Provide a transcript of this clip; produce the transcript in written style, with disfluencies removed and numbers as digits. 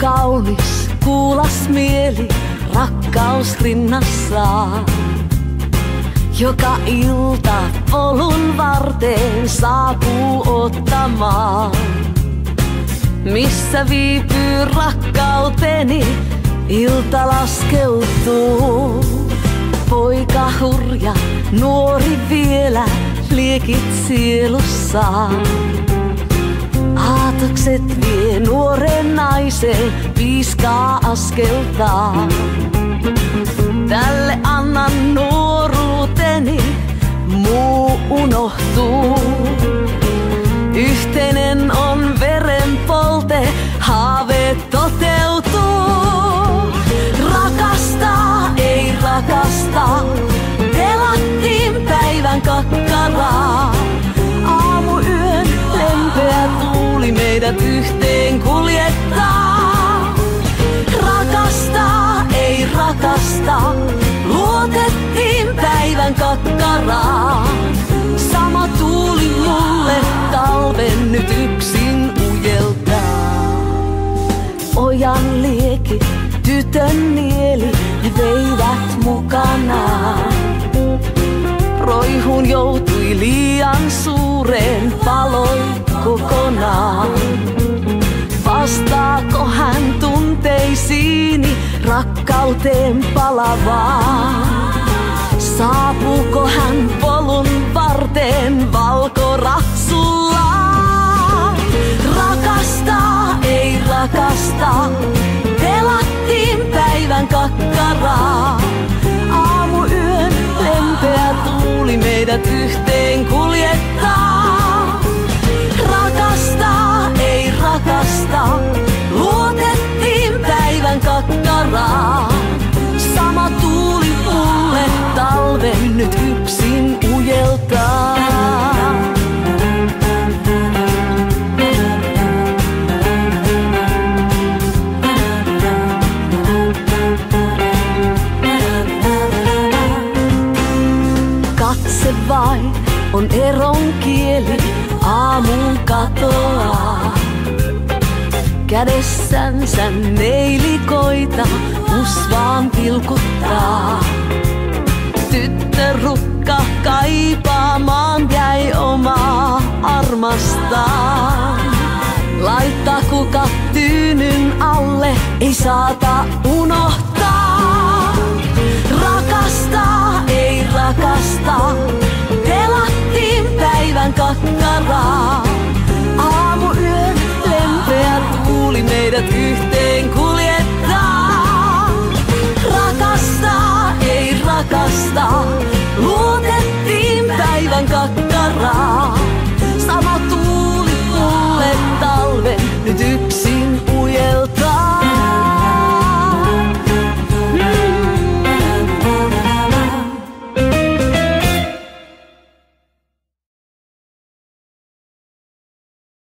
kaunis, kuulas mieli, rakkaus rinnassaan. Joka ilta polun varteen saapuu ottamaan. Missä viipyy rakkauteni, ilta laskeutuu. Poika hurja, nuori vielä, liekit sielussaan. Aatokset vie nuoren naisen, piiskaa askeltaan. Tälle annan nuoruuteni, muu unohtuu. Yhteinen on verenpolte, haaveet toteutuu. Rakastaa, ei rakasta, pelattiin päivän kakkaraa. Aamuyön lempeä tuuli meidät yhteen kuljettaa. Rakastaa, ei rakasta, luotettiin päivän kakkaraan. Sama tuuli mulle talven nyt yksin ujeltaa. Ojan lieki, tytön mieli, ne veivät mukanaan. Roihun joutui liian suureen, paloi kokonaan. Vastaako hän tunteisiini, rakkauteen palavaan? Saapuuko hän polun varteen valkoratsullaan? Rakastaa, ei rakasta, pelattiin päivän kakkaraa. Aamuyön lempeä tuuli meidät yhteen kuljettaa. Rakastaa, ei rakasta, luotettiin päivän kakkaraan. Sama tuuli mulle talven nyt yksin ujeltaa. Katse vain on eron kieli, aamun katoaa. Kädessänsä neilikoita usvaan pilkuttaa. Tyttörukka kaipaamaan jäi omaa armastaan. Laittaa kuka tyynyn alle, ei saata unohtaa. Rakastaa, ei rakasta, pelattiin päivän kakkaraa. Aamuyön lempeä tuuli meidät yhteen kuljettaa. Rakastaa, ei rakasta,